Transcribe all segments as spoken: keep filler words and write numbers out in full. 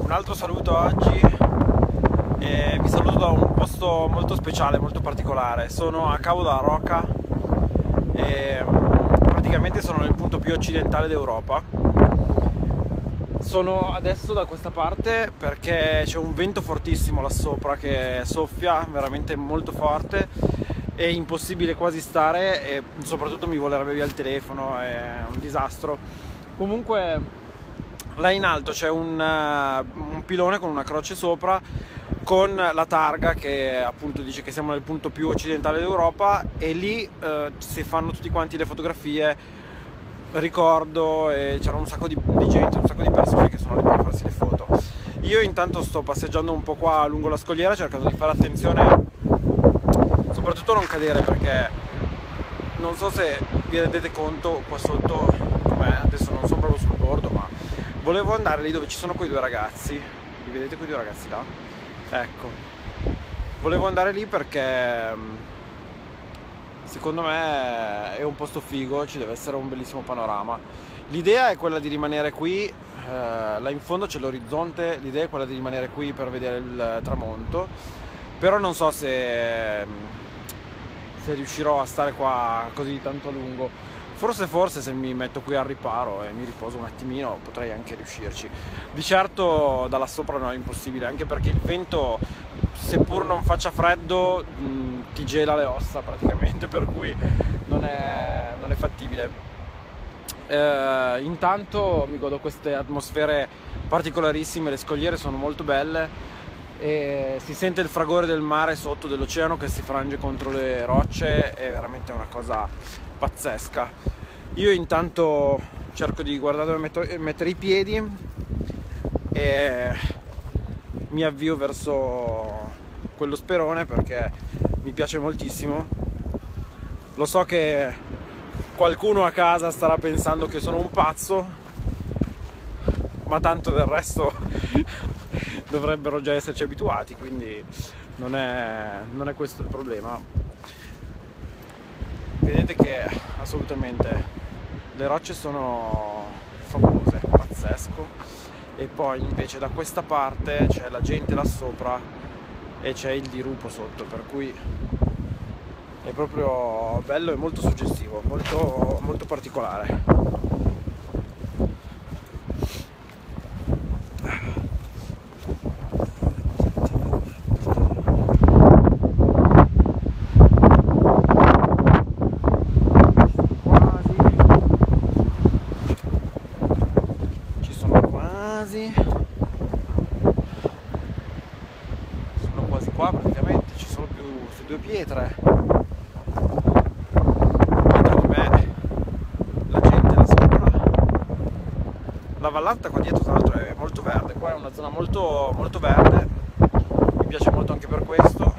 un altro saluto oggi e vi saluto da un posto molto speciale, molto particolare. Sono a Cabo da Roca e praticamente sono nel punto più occidentale d'Europa. Sono adesso da questa parte perché c'è un vento fortissimo là sopra che soffia veramente molto forte, è impossibile quasi stare e soprattutto mi volerebbe via il telefono, è un disastro. Comunque là in alto c'è un, uh, un pilone con una croce sopra con la targa che appunto dice che siamo nel punto più occidentale d'Europa, e lì uh, si fanno tutti quanti le fotografie, ricordo, e c'era un sacco di, di gente, un sacco di persone che sono lì per farsi le foto. Io intanto sto passeggiando un po' qua lungo la scogliera cercando di fare attenzione, soprattutto non cadere, perché non so se vi rendete conto qua sotto, com'è, adesso non sono proprio sul bordo, ma volevo andare lì dove ci sono quei due ragazzi. Li vedete quei due ragazzi là? Ecco, volevo andare lì perché secondo me è un posto figo, ci deve essere un bellissimo panorama. L'idea è quella di rimanere qui, eh, là in fondo c'è l'orizzonte, l'idea è quella di rimanere qui per vedere il tramonto, però non so se, se riuscirò a stare qua così tanto a lungo. Forse forse se mi metto qui al riparo e mi riposo un attimino potrei anche riuscirci. Di certo da là sopra non è impossibile, anche perché il vento, seppur non faccia freddo, mh, ti gela le ossa praticamente, per cui non è, non è fattibile. Eh, intanto mi godo queste atmosfere particolarissime, le scogliere sono molto belle e si sente il fragore del mare sotto, dell'oceano che si frange contro le rocce, è veramente una cosa pazzesca. Io intanto cerco di guardare dove metto, mettere i piedi e mi avvio verso quello sperone perché mi piace moltissimo. Lo so che qualcuno a casa starà pensando che sono un pazzo, ma tanto del resto dovrebbero già esserci abituati, quindi non è, non è questo il problema. Vedete che assolutamente le rocce sono famose, pazzesco, e poi invece da questa parte c'è la gente là sopra e c'è il dirupo sotto, per cui è proprio bello e molto suggestivo, molto, molto particolare. Sono quasi qua praticamente, ci sono più queste due pietre. Dietro di me la gente là sopra. La vallata qua dietro tra l'altro è molto verde, qua è una zona molto, molto verde, mi piace molto anche per questo.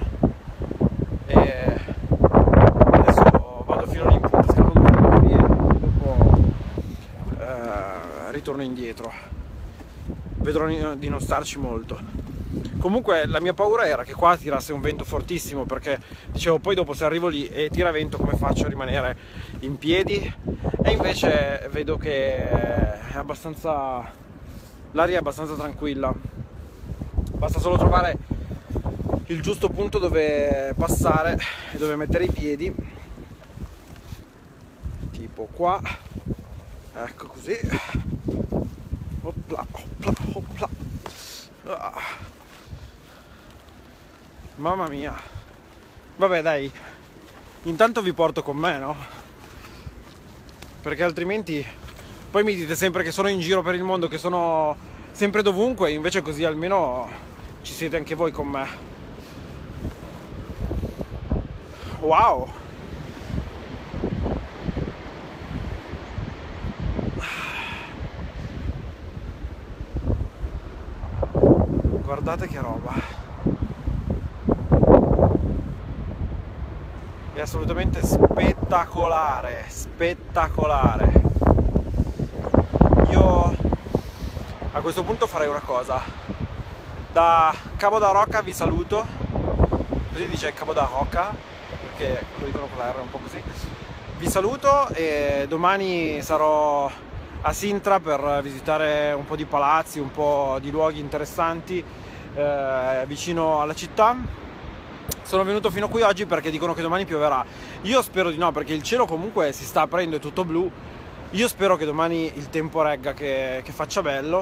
E adesso vado fino lì in punta, scalo due fotografie e dopo eh, ritorno indietro. Vedrò di non starci molto. Comunque la mia paura era che qua tirasse un vento fortissimo, perché dicevo poi dopo se arrivo lì e tira vento come faccio a rimanere in piedi, e invece vedo che è abbastanza, l'aria è abbastanza tranquilla, basta solo trovare il giusto punto dove passare e dove mettere i piedi, tipo qua, ecco così. Opla, opla, opla. Ah. Mamma mia. Vabbè dai, intanto vi porto con me, no? Perché altrimenti poi mi dite sempre che sono in giro per il mondo, che sono sempre dovunque, invece così almeno ci siete anche voi con me. Wow. Guardate che roba, è assolutamente spettacolare, spettacolare. Io a questo punto farei una cosa, da Cabo da Roca vi saluto, così dice Cabo da Roca, perché lo dicono con la R un po' così. Vi saluto e domani sarò a Sintra per visitare un po' di palazzi, un po' di luoghi interessanti eh, vicino alla città. Sono venuto fino qui oggi perché dicono che domani pioverà. Io spero di no, perché il cielo comunque si sta aprendo, è tutto blu. Io spero che domani il tempo regga, che, che faccia bello.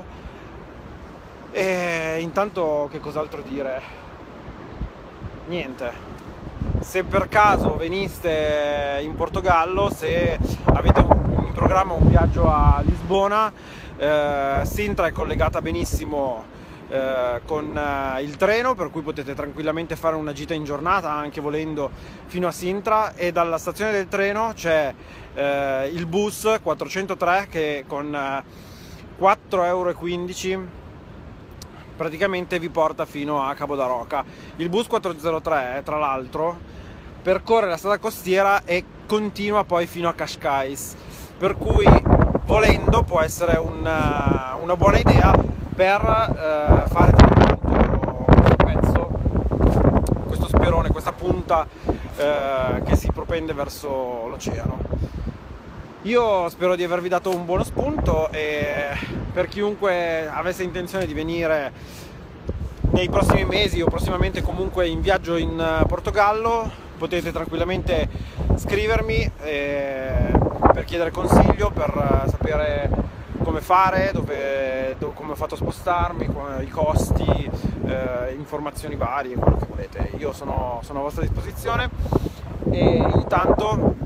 E intanto che cos'altro dire? Niente. Se per caso veniste in Portogallo, se avete in programma un viaggio a Lisbona, eh, Sintra è collegata benissimo eh, con eh, il treno, per cui potete tranquillamente fare una gita in giornata, anche volendo, fino a Sintra, e dalla stazione del treno c'è eh, il bus quattrocentotre che con eh, quattro euro e quindici praticamente vi porta fino a Cabo da Roca. Il bus quattrocentotre, tra l'altro, percorre la strada costiera e continua poi fino a Cascais, per cui volendo può essere una, una buona idea per eh, fare questo pezzo, questo sperone, questa punta eh, che si propende verso l'oceano. Io spero di avervi dato un buono spunto, e per chiunque avesse intenzione di venire nei prossimi mesi o prossimamente comunque in viaggio in Portogallo, potete tranquillamente scrivermi eh, per chiedere consiglio, per sapere come fare, dove, dove, come ho fatto a spostarmi, come, i costi, eh, informazioni varie, quello che volete. Io sono, sono a vostra disposizione, e intanto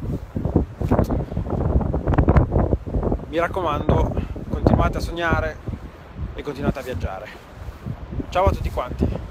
mi raccomando, continuate a sognare e continuate a viaggiare. Ciao a tutti quanti!